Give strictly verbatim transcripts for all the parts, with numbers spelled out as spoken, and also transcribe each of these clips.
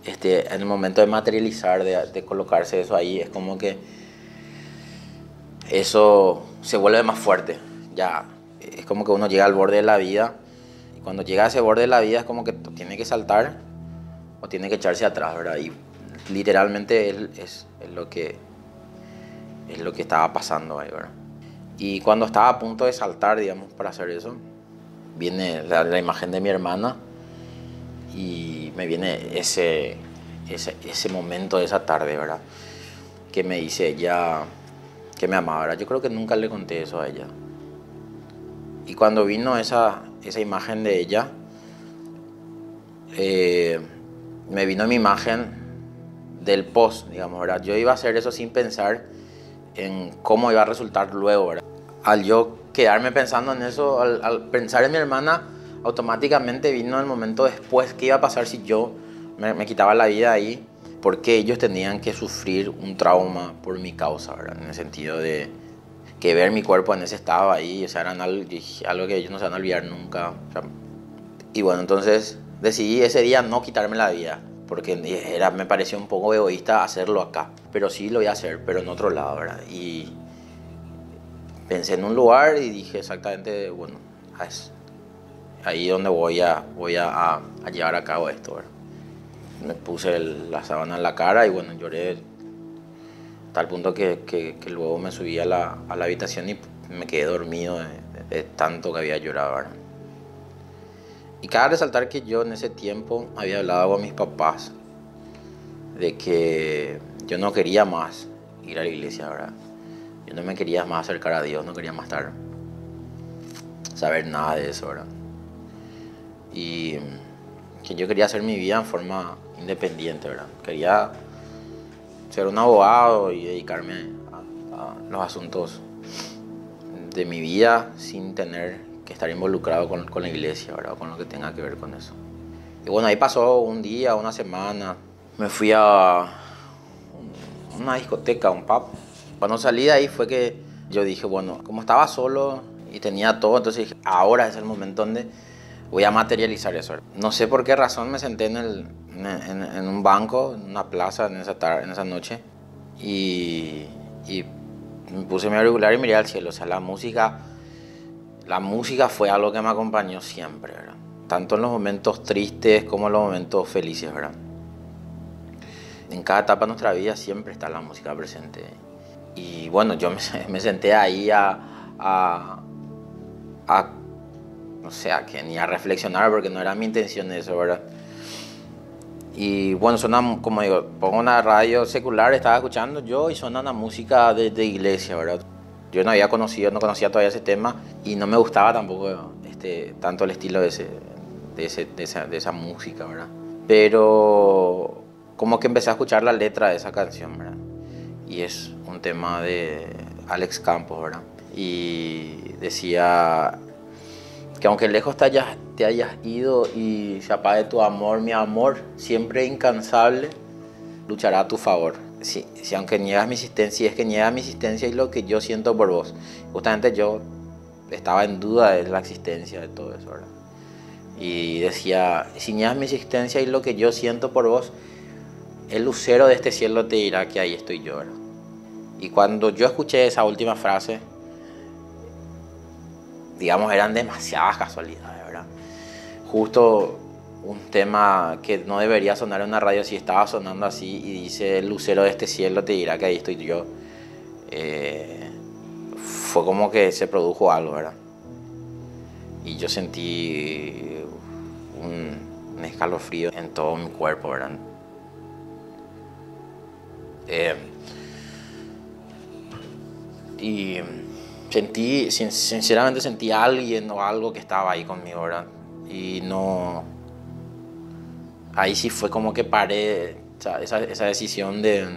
este, en el momento de materializar, de, de colocarse eso ahí, es como que eso se vuelve más fuerte. Ya, es como que uno llega al borde de la vida, y cuando llega a ese borde de la vida es como que tiene que saltar o tiene que echarse atrás, ¿verdad? Y literalmente es, es, es lo que es lo que estaba pasando ahí, ¿verdad? Y cuando estaba a punto de saltar, digamos, para hacer eso, viene la, la imagen de mi hermana y me viene ese, ese, ese momento de esa tarde, ¿verdad? Que me dice ella que me amaba, ¿verdad? Yo creo que nunca le conté eso a ella. Y cuando vino esa, esa imagen de ella, eh, me vino mi imagen del post, digamos, ¿verdad? Yo iba a hacer eso sin pensar en cómo iba a resultar luego, ¿verdad? Al yo quedarme pensando en eso, al, al pensar en mi hermana, automáticamente vino el momento después qué iba a pasar si yo me, me quitaba la vida ahí, porque ellos tenían que sufrir un trauma por mi causa, ¿verdad? En el sentido de que ver mi cuerpo en ese estado ahí, o sea, era algo, algo que ellos no se van a olvidar nunca. O sea, y bueno, entonces decidí ese día no quitarme la vida, porque era, me pareció un poco egoísta hacerlo acá, pero sí lo voy a hacer, pero en otro lado, ¿verdad? Y pensé en un lugar y dije exactamente, bueno, es ahí donde voy a, voy a, a, a llevar a cabo esto, ¿verdad? Me puse el, la sábana en la cara y bueno, lloré tal punto que, que, que luego me subí a la, a la habitación y me quedé dormido de, de, de tanto que había llorado, ¿verdad? Y cabe resaltar que yo en ese tiempo había hablado con mis papás de que yo no quería más ir a la iglesia, ¿verdad? Yo no me quería más acercar a Dios, no quería más estar, saber nada de eso, ¿verdad? Y que yo quería hacer mi vida en forma independiente, ¿verdad? Quería ser un abogado y dedicarme a, a los asuntos de mi vida sin tener que estar involucrado con, con la iglesia, ¿verdad? Con lo que tenga que ver con eso. Y bueno, ahí pasó un día, una semana. Me fui a una discoteca, un pub. Cuando salí de ahí fue que yo dije, bueno, como estaba solo y tenía todo, entonces dije, ahora es el momento donde voy a materializar eso. No sé por qué razón me senté en, el, en, en un banco, en una plaza en esa, tarde, en esa noche y, y me puse mi auricular y miré al cielo. O sea, la música, la música fue algo que me acompañó siempre, ¿verdad? Tanto en los momentos tristes como en los momentos felices, ¿verdad? En cada etapa de nuestra vida siempre está la música presente. Y bueno, yo me, me senté ahí a, a, a, o sea, que ni a reflexionar porque no era mi intención eso, ¿verdad? Y bueno, suena, como digo, pongo una radio secular, estaba escuchando yo y suena una música de, de iglesia, ¿verdad? Yo no había conocido, no conocía todavía ese tema y no me gustaba tampoco este, tanto el estilo de, ese, de, ese, de, esa, de esa música, ¿verdad? Pero como que empecé a escuchar la letra de esa canción, ¿verdad? Y es un tema de Alex Campos, ¿verdad? Y decía que aunque lejos te hayas, te hayas ido y se apague tu amor, mi amor, siempre incansable, luchará a tu favor. Si, si aunque niegas mi existencia, si es que niegas mi existencia y lo que yo siento por vos. Justamente yo estaba en duda de la existencia de todo eso, ¿verdad? Y decía, si niegas mi existencia y lo que yo siento por vos, el lucero de este cielo te dirá que ahí estoy yo, ¿verdad? Y cuando yo escuché esa última frase, digamos, eran demasiadas casualidades, ¿verdad? Justo un tema que no debería sonar en una radio, si estaba sonando así y dice, el lucero de este cielo te dirá que ahí estoy yo, eh, fue como que se produjo algo, ¿verdad? Y yo sentí un, un escalofrío en todo mi cuerpo, ¿verdad? Eh, y sentí, sinceramente sentí a alguien o algo que estaba ahí conmigo, ¿verdad? Y no, ahí sí fue como que paré, o sea, esa, esa decisión de,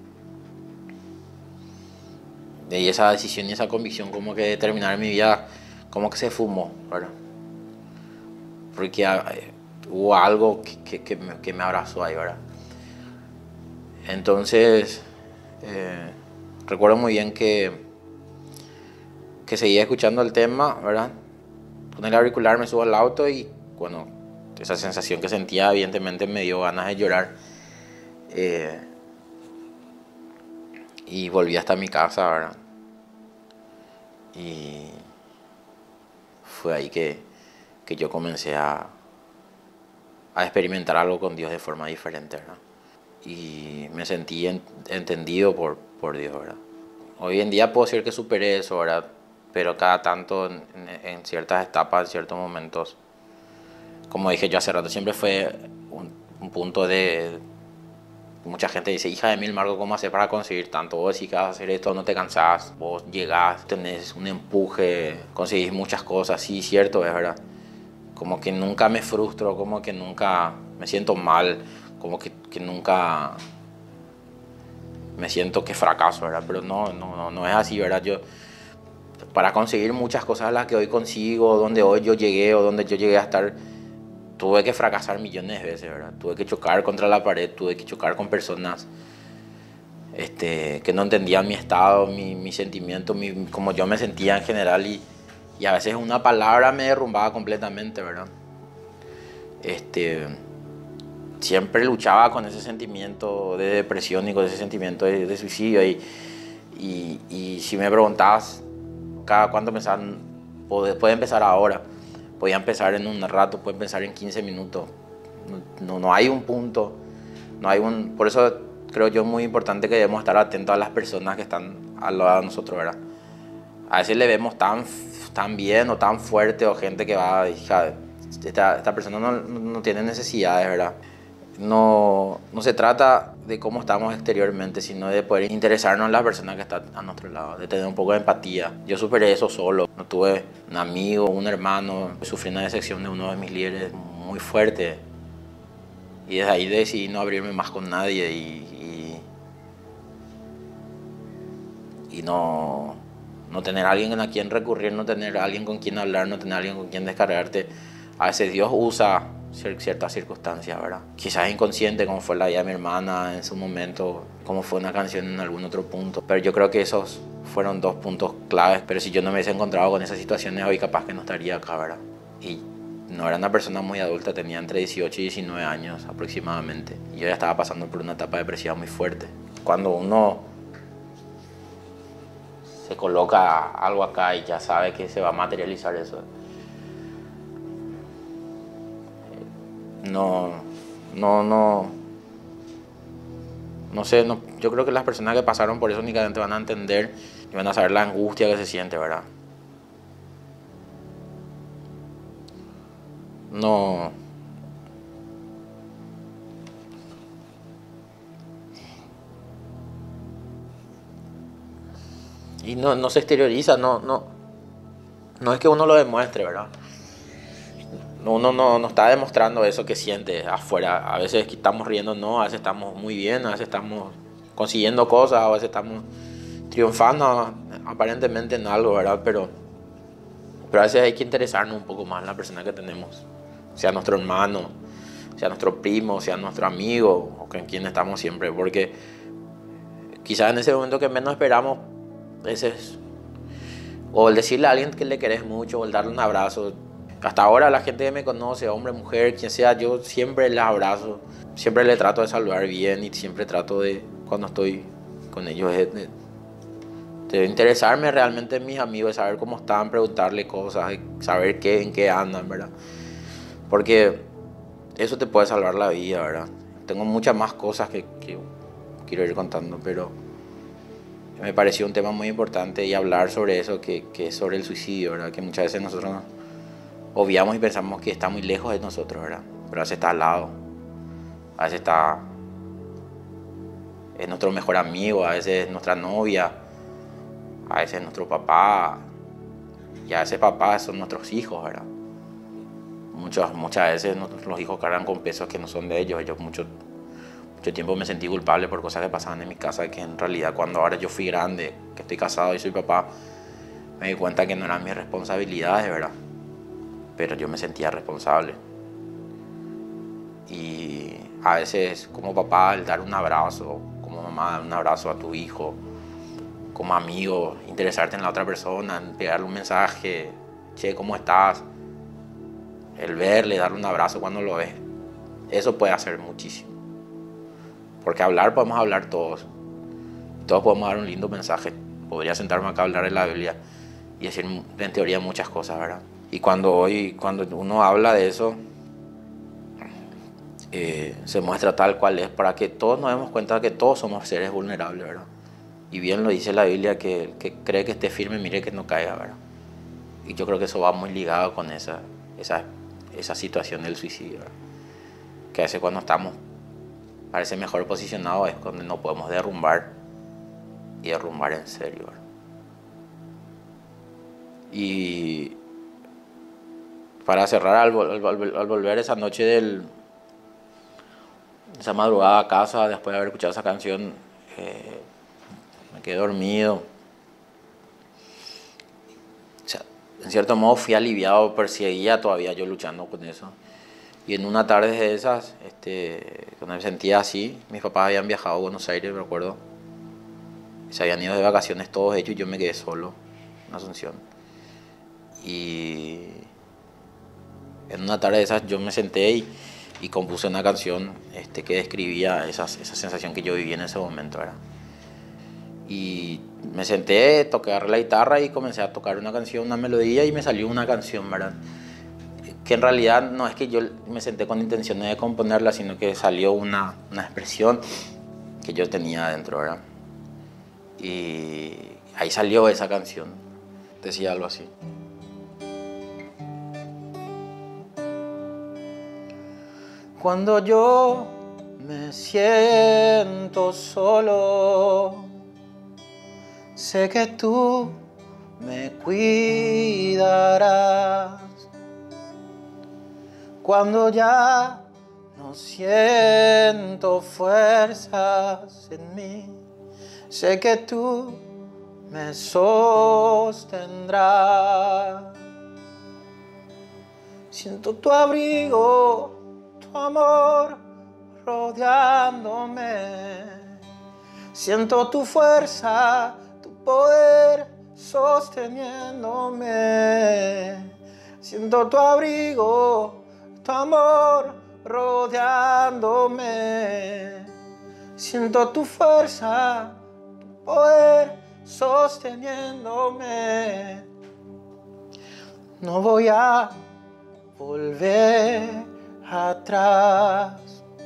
de esa decisión y esa convicción como que de terminar mi vida, como que se fumó, ¿verdad? Porque eh, hubo algo que, que, que, me, que me abrazó ahí, ¿verdad? Entonces, eh, recuerdo muy bien que, que seguía escuchando el tema, ¿verdad? Con el auricular me subo al auto y, bueno, esa sensación que sentía evidentemente me dio ganas de llorar. Eh, y volví hasta mi casa, ¿verdad? Y fue ahí que, que yo comencé a, a experimentar algo con Dios de forma diferente, ¿verdad? Y me sentí en, entendido por, por Dios, ¿verdad? Hoy en día puedo decir que superé eso, ¿verdad? Pero cada tanto, en, en, en ciertas etapas, en ciertos momentos, como dije yo hace rato, siempre fue un, un punto de... Mucha gente dice, hija de mil, Marco, ¿cómo haces para conseguir tanto? Vos decís que vas a hacer esto, no te cansás, vos llegás, tenés un empuje, conseguís muchas cosas, sí, cierto, es verdad. Como que nunca me frustro, como que nunca me siento mal, como que, que nunca me siento que fracaso, ¿verdad? Pero no, no, no, no es así, ¿verdad? Yo, para conseguir muchas cosas las que hoy consigo, donde hoy yo llegué o donde yo llegué a estar, tuve que fracasar millones de veces, ¿verdad? Tuve que chocar contra la pared, tuve que chocar con personas este, que no entendían mi estado, mi, mi sentimiento, mi, como yo me sentía en general y, y a veces una palabra me derrumbaba completamente, ¿verdad? Este, siempre luchaba con ese sentimiento de depresión y con ese sentimiento de, de suicidio y, y, y si me preguntabas cada cuánto pensar, puede, puede empezar ahora, podía empezar en un rato, puede empezar en quince minutos, no, no, no hay un punto, no hay un, por eso creo yo es muy importante que debemos estar atentos a las personas que están al lado de nosotros, ¿verdad? A veces le vemos tan, tan bien o tan fuerte o gente que va, hija, esta, esta persona no, no tiene necesidades, ¿verdad? No, no se trata de cómo estamos exteriormente, sino de poder interesarnos en las personas que están a nuestro lado, de tener un poco de empatía. Yo superé eso solo, no tuve un amigo, un hermano, sufrí una decepción de uno de mis líderes muy fuerte y desde ahí decidí no abrirme más con nadie y, y, y no, no tener a alguien a quien recurrir, no tener a alguien con quien hablar, no tener a alguien con quien descargarte. A veces Dios usa ciertas circunstancias, ¿verdad? Quizás inconsciente, como fue la vida de mi hermana en su momento, como fue una canción en algún otro punto. Pero yo creo que esos fueron dos puntos claves. Pero si yo no me hubiese encontrado con esas situaciones, hoy capaz que no estaría acá, ¿verdad? Y no era una persona muy adulta, tenía entre dieciocho y diecinueve años aproximadamente. Y yo ya estaba pasando por una etapa depresiva muy fuerte. Cuando uno se coloca algo acá y ya sabe que se va a materializar eso, no, no, no, no sé, no, yo creo que las personas que pasaron por eso únicamente van a entender y van a saber la angustia que se siente, ¿verdad? No, y no, no se exterioriza, no, no, no es que uno lo demuestre, ¿verdad? Uno no, no está demostrando eso que siente afuera. A veces estamos riendo, no, a veces estamos muy bien, a veces estamos consiguiendo cosas, a veces estamos triunfando aparentemente en algo, ¿verdad? Pero, pero a veces hay que interesarnos un poco más en la persona que tenemos, sea nuestro hermano, sea nuestro primo, sea nuestro amigo, o con quien estamos siempre, porque quizás en ese momento que menos esperamos, ese es, o el decirle a alguien que le querés mucho, o el darle un abrazo. Hasta ahora la gente que me conoce, hombre, mujer, quien sea, yo siempre les abrazo, siempre les trato de saludar bien y siempre trato de, cuando estoy con ellos, de, de, de interesarme realmente en mis amigos, de saber cómo están, preguntarle cosas, de saber qué, en qué andan, ¿verdad? Porque eso te puede salvar la vida, ¿verdad? Tengo muchas más cosas que, que quiero ir contando, pero me pareció un tema muy importante y hablar sobre eso, que, que es sobre el suicidio, ¿verdad? Que muchas veces nosotros nos obviamos y pensamos que está muy lejos de nosotros, ¿verdad? Pero a veces está al lado, a veces está, es nuestro mejor amigo, a veces es nuestra novia, a veces es nuestro papá, y a veces papás son nuestros hijos, ¿verdad? Muchas, muchas veces los hijos cargan con pesos que no son de ellos. Yo mucho, mucho tiempo me sentí culpable por cosas que pasaban en mi casa, que en realidad cuando ahora yo fui grande, que estoy casado y soy papá, me di cuenta que no eran mis responsabilidades, ¿verdad? Pero yo me sentía responsable. Y a veces como papá, el dar un abrazo, como mamá, dar un abrazo a tu hijo, como amigo, interesarte en la otra persona, pegarle un mensaje, che, ¿cómo estás? El verle, darle un abrazo cuando lo ves, eso puede hacer muchísimo. Porque hablar podemos hablar todos. Todos podemos dar un lindo mensaje. Podría sentarme acá a hablar de la Biblia y decir en teoría muchas cosas, ¿verdad? Y cuando hoy, cuando uno habla de eso, eh, se muestra tal cual es, para que todos nos demos cuenta de que todos somos seres vulnerables, ¿verdad? Y bien lo dice la Biblia, que el que cree que esté firme, mire que no caiga, ¿verdad? Y yo creo que eso va muy ligado con esa, esa, esa situación del suicidio, ¿verdad? Que a veces cuando estamos, parece mejor posicionados, es cuando no podemos derrumbar y derrumbar en serio, ¿verdad? Y para cerrar, al, al, al, al volver esa noche del, esa madrugada a casa, después de haber escuchado esa canción, eh, me quedé dormido. O sea, en cierto modo fui aliviado, pero seguía todavía yo luchando con eso. Y en una tarde de esas, este, cuando me sentía así, mis papás habían viajado a Buenos Aires, me acuerdo. Se habían ido de vacaciones todos ellos y yo me quedé solo en Asunción. Y en una tarde de esas yo me senté y, y compuse una canción este, que describía esas, esa sensación que yo vivía en ese momento, ¿verdad? Y me senté, toqué agarré la guitarra y comencé a tocar una canción, una melodía, y me salió una canción, ¿verdad? Que en realidad no es que yo me senté con intenciones de componerla, sino que salió una, una expresión que yo tenía adentro, ¿verdad? Y ahí salió esa canción. Decía algo así. Cuando yo me siento solo, sé que tú me cuidarás. Cuando ya no siento fuerzas en mí, sé que tú me sostendrás. Siento tu abrigo, tu amor rodeándome. Siento tu fuerza, tu poder sosteniéndome. Siento tu abrigo, tu amor rodeándome. Siento tu fuerza, tu poder sosteniéndome. No voy a volver atrás.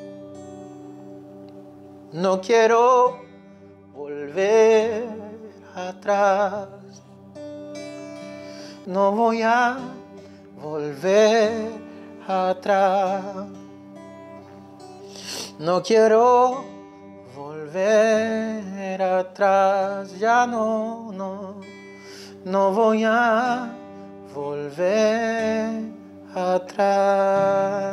No quiero volver atrás. No voy a volver atrás. No quiero volver atrás. Ya no, no. No voy a volver atrás.